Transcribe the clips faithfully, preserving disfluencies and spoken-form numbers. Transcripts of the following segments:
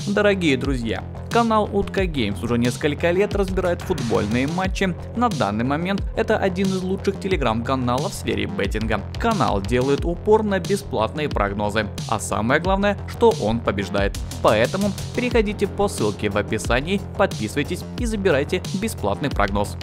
Дорогие друзья, канал Утка Геймс уже несколько лет разбирает футбольные матчи. На данный момент это один из лучших телеграм-каналов в сфере беттинга. Канал делает упор на бесплатные прогнозы, а самое главное, что он побеждает. Поэтому переходите по ссылке в описании, подписывайтесь и забирайте бесплатный прогноз.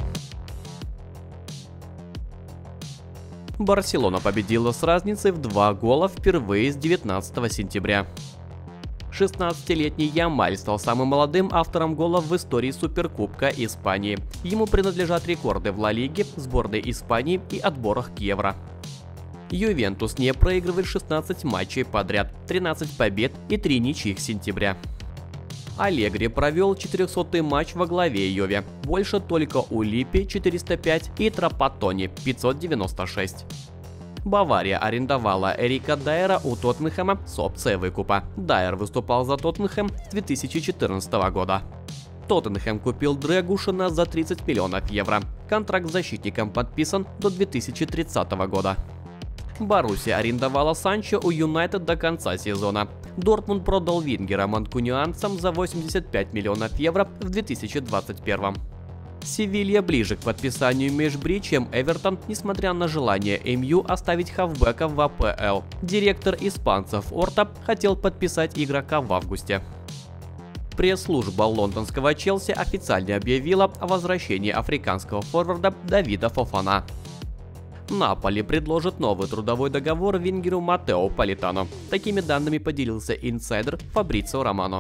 Барселона победила с разницей в два гола впервые с девятнадцатого сентября. шестнадцатилетний Ямаль стал самым молодым автором гола в истории Суперкубка Испании. Ему принадлежат рекорды в Ла Лиге, сборной Испании и отборах к Евро. Ювентус не проигрывает шестнадцать матчей подряд, тринадцать побед и три ничьих с сентября. Аллегри провел четырехсотый матч во главе Юве, больше только у Липи четыреста пять и Трапаттони пятьсот девяносто шесть. Бавария арендовала Эрика Дайера у Тоттенхэма с опцией выкупа. Дайер выступал за Тоттенхэм с две тысячи четырнадцатого года. Тоттенхэм купил Дрэгушина за тридцать миллионов евро. Контракт с защитником подписан до две тысячи тридцатого года. Боруссия арендовала Санчо у Юнайтед до конца сезона. Дортмунд продал вингера манкунианцам за восемьдесят пять миллионов евро в две тысячи двадцать первом. Севилья ближе к подписанию межбри, чем Эвертон, несмотря на желание эм ю оставить хавбека в а пэ эл. Директор испанцев Орта хотел подписать игрока в августе. Пресс-служба лондонского Челси официально объявила о возвращении африканского форварда Давида Фофана. Наполи предложит новый трудовой договор вингеру Матео Политано. Такими данными поделился инсайдер Фабрицио Романо.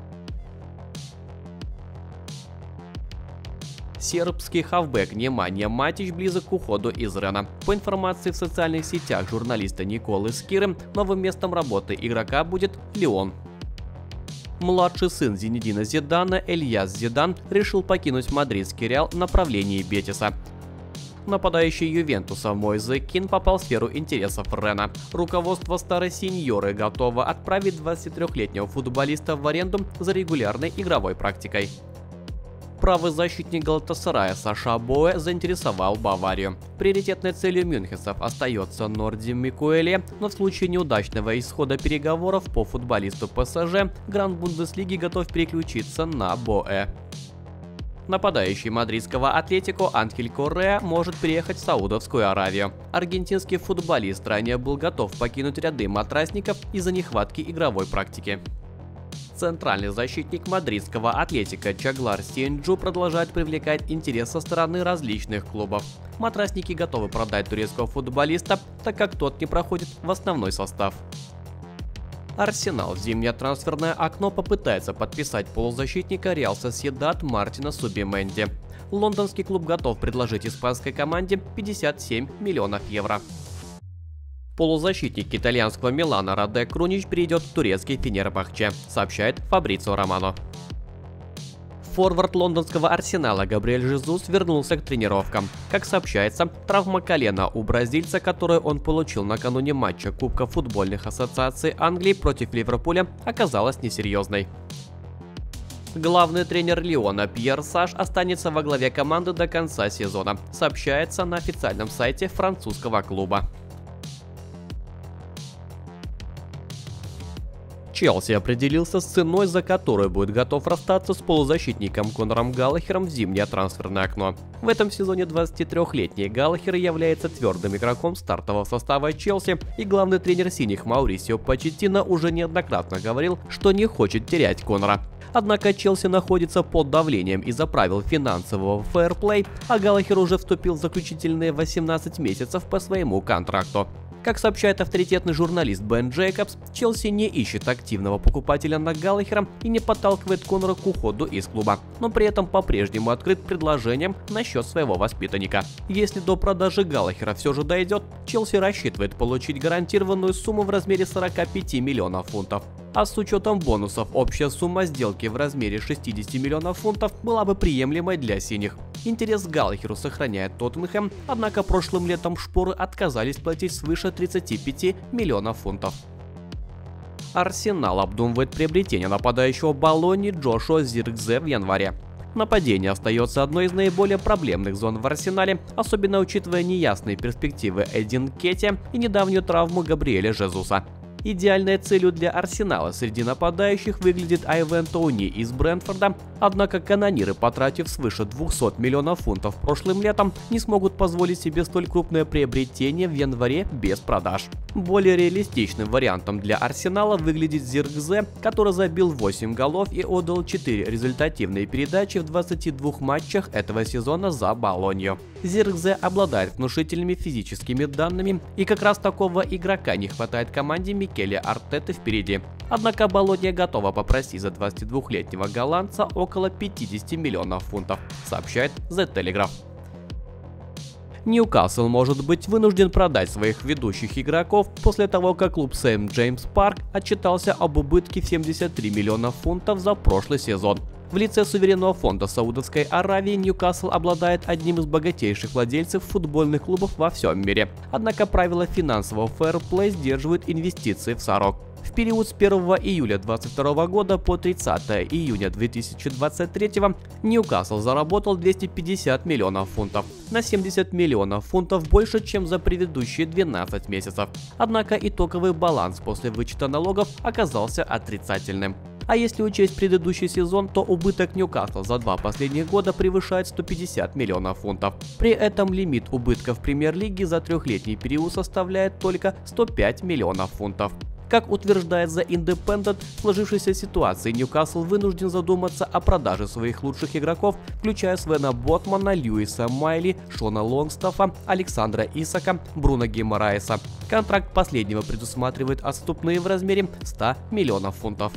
Сербский хавбек Неманья Матич близок к уходу из Рена. По информации в социальных сетях журналиста Николы Скиры, новым местом работы игрока будет Лион. Младший сын Зинедина Зидана Эльяс Зидан решил покинуть мадридский Реал в направлении Бетиса. Нападающий Ювентуса Мойзе Кин попал в сферу интересов Рена. Руководство старой сеньоры готово отправить двадцатитрёхлетнего футболиста в аренду за регулярной игровой практикой. Правый защитник Галатасарая Саша Боэ заинтересовал Баварию. Приоритетной целью мюнхенцев остается Норди Микуэле, но в случае неудачного исхода переговоров по футболисту пэ эс жэ Гранд Бундеслиги готов переключиться на Боэ. Нападающий мадридского Атлетико Анхель Корреа может переехать в Саудовскую Аравию. Аргентинский футболист ранее был готов покинуть ряды матрасников из-за нехватки игровой практики. Центральный защитник мадридского Атлетико Чаглар Сиенджу продолжает привлекать интерес со стороны различных клубов. Матрасники готовы продать турецкого футболиста, так как тот не проходит в основной состав. Арсенал в зимнее трансферное окно попытается подписать полузащитника Реал Сосьедад Мартина Субименди. Лондонский клуб готов предложить испанской команде пятьдесят семь миллионов евро. Полузащитник итальянского Милана Радек Крунич перейдет в турецкий Фенербахче, сообщает Фабрицио Романо. Форвард лондонского Арсенала Габриэль Жезус вернулся к тренировкам. Как сообщается, травма колена у бразильца, которую он получил накануне матча Кубка футбольных ассоциаций Англии против Ливерпуля, оказалась несерьезной. Главный тренер Лиона Пьер Саш останется во главе команды до конца сезона, сообщается на официальном сайте французского клуба. Челси определился с ценой, за которую будет готов расстаться с полузащитником Конором Галлахером в зимнее трансферное окно. В этом сезоне двадцатитрёхлетний Галлахер является твердым игроком стартового состава Челси, и главный тренер синих Маурисио Почеттино уже неоднократно говорил, что не хочет терять Конора. Однако Челси находится под давлением из-за правил финансового фэрплей, а Галлахер уже вступил в заключительные восемнадцать месяцев по своему контракту. Как сообщает авторитетный журналист Бен Джейкобс, Челси не ищет активного покупателя на Галлахера и не подталкивает Конора к уходу из клуба, но при этом по-прежнему открыт предложением насчет своего воспитанника. Если до продажи Галлахера все же дойдет, Челси рассчитывает получить гарантированную сумму в размере сорока пяти миллионов фунтов. А с учетом бонусов общая сумма сделки в размере шестидесяти миллионов фунтов была бы приемлемой для синих. Интерес к Галлахеру сохраняет Тоттенхэм, однако прошлым летом шпоры отказались платить свыше тридцати пяти миллионов фунтов. Арсенал обдумывает приобретение нападающего Болоньи Джошуа Зиркзе в январе. Нападение остается одной из наиболее проблемных зон в Арсенале, особенно учитывая неясные перспективы Эдин Кетти и недавнюю травму Габриэля Жезуса. Идеальной целью для Арсенала среди нападающих выглядит Айвен Тоуни из Брентфорда, однако канониры, потратив свыше двухсот миллионов фунтов прошлым летом, не смогут позволить себе столь крупное приобретение в январе без продаж. Более реалистичным вариантом для Арсенала выглядит Зиркзе, который забил восемь голов и отдал четыре результативные передачи в двадцати двух матчах этого сезона за Болонью. Зиркзе обладает внушительными физическими данными, и как раз такого игрока не хватает команде Микеле Артеты впереди. Однако Болонья готова попросить за двадцатидвухлетнего голландца около пятидесяти миллионов фунтов, сообщает The Telegraph. Ньюкасл может быть вынужден продать своих ведущих игроков после того, как клуб Сент Джеймс Парк отчитался об убытке в семьдесят три миллиона фунтов за прошлый сезон. В лице суверенного фонда Саудовской Аравии Ньюкасл обладает одним из богатейших владельцев футбольных клубов во всем мире. Однако правила финансового фэрплей сдерживают инвестиции в сорок. В период с первого июля две тысячи двадцать второго года по тридцатое июня две тысячи двадцать третьего Ньюкасл заработал двести пятьдесят миллионов фунтов, на семьдесят миллионов фунтов больше, чем за предыдущие двенадцать месяцев. Однако итоговый баланс после вычета налогов оказался отрицательным. А если учесть предыдущий сезон, то убыток Ньюкасла за два последних года превышает сто пятьдесят миллионов фунтов. При этом лимит убытков премьер-лиги за трехлетний период составляет только сто пять миллионов фунтов. Как утверждает The Independent, в сложившейся ситуации Ньюкасл вынужден задуматься о продаже своих лучших игроков, включая Свена Ботмана, Льюиса Майли, Шона Лонгстаффа, Александра Исака, Бруно Гимараеса. Контракт последнего предусматривает отступные в размере ста миллионов фунтов.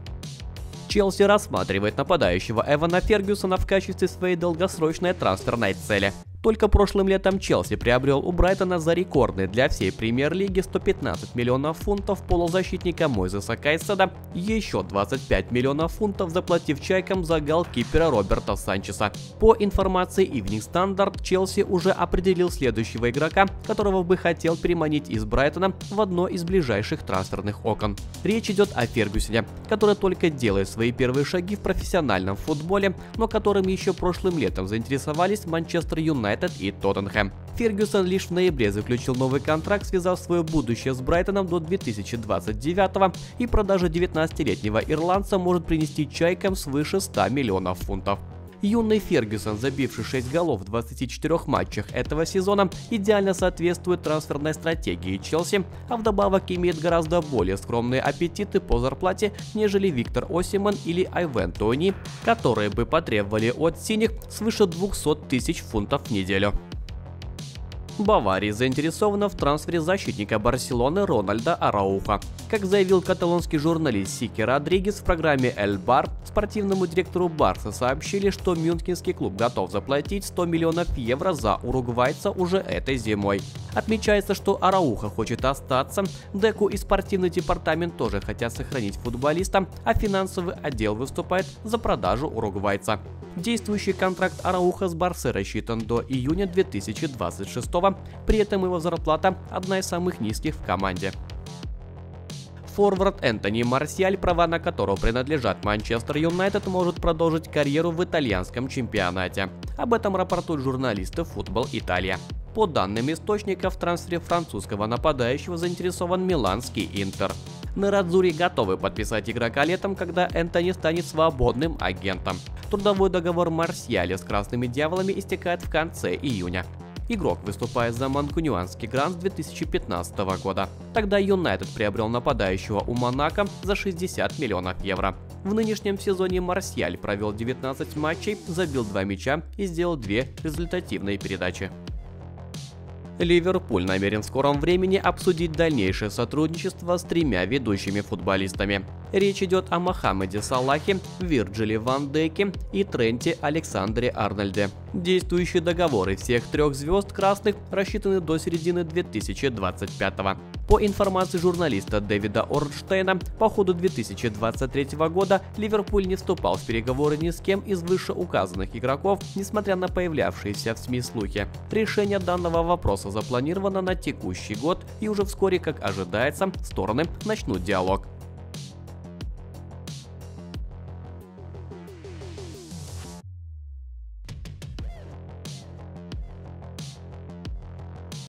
Челси рассматривает нападающего Эвана Фергюсона в качестве своей долгосрочной трансферной цели. Только прошлым летом Челси приобрел у Брайтона за рекордные для всей премьер-лиги сто пятнадцать миллионов фунтов полузащитника Мойзеса Кайседа, еще двадцать пять миллионов фунтов заплатив чайкам за голкипера Роберта Санчеса. По информации Evening Standard, Челси уже определил следующего игрока, которого бы хотел переманить из Брайтона в одно из ближайших трансферных окон. Речь идет о Фергюсоне, который только делает свои первые шаги в профессиональном футболе, но которым еще прошлым летом заинтересовались Манчестер Юнайтед и Тоттенхэм. Фергюсон лишь в ноябре заключил новый контракт, связав свое будущее с Брайтоном до две тысячи двадцать девятого, и продажа девятнадцатилетнего ирландца может принести чайкам свыше ста миллионов фунтов. Юный Фергюсон, забивший шесть голов в двадцати четырёх матчах этого сезона, идеально соответствует трансферной стратегии Челси, а вдобавок имеет гораздо более скромные аппетиты по зарплате, нежели Виктор Осимhen или Айвен Тоуни, которые бы потребовали от синих свыше двухсот тысяч фунтов в неделю. Бавария заинтересована в трансфере защитника Барселоны Рональда Арауха. Как заявил каталонский журналист Сики Родригес в программе «Эль Бар», спортивному директору Барса сообщили, что мюнхенский клуб готов заплатить сто миллионов евро за уругвайца уже этой зимой. Отмечается, что Арауха хочет остаться, Деку и спортивный департамент тоже хотят сохранить футболиста, а финансовый отдел выступает за продажу уругвайца. Действующий контракт Арауха с Барсой рассчитан до июня две тысячи двадцать шестого, при этом его зарплата одна из самых низких в команде. Форвард Энтони Марсиаль, права на которого принадлежат Манчестер Юнайтед, может продолжить карьеру в итальянском чемпионате. Об этом рапортуют журналисты Football Italia. По данным источников, в трансфере французского нападающего заинтересован миланский Интер. Нерадзури готовы подписать игрока летом, когда Энтони станет свободным агентом. Трудовой договор Марсиаля с Красными Дьяволами истекает в конце июня. Игрок выступает за манкунианский Грант две тысячи пятнадцатого года. Тогда Юнайтед приобрел нападающего у Монако за шестьдесят миллионов евро. В нынешнем сезоне Марсиаль провел девятнадцать матчей, забил два мяча и сделал две результативные передачи. Ливерпуль намерен в скором времени обсудить дальнейшее сотрудничество с тремя ведущими футболистами. Речь идет о Мохаммеде Салахе, Вирджиле ван Дейке и Тренте Александре Арнольде. Действующие договоры всех трех звезд красных рассчитаны до середины две тысячи двадцать пятого. По информации журналиста Дэвида Орнштейна, по ходу две тысячи двадцать третьего года Ливерпуль не вступал в переговоры ни с кем из вышеуказанных игроков, несмотря на появлявшиеся в СМИ слухи. Решение данного вопроса запланировано на текущий год, и уже вскоре, как ожидается, стороны начнут диалог.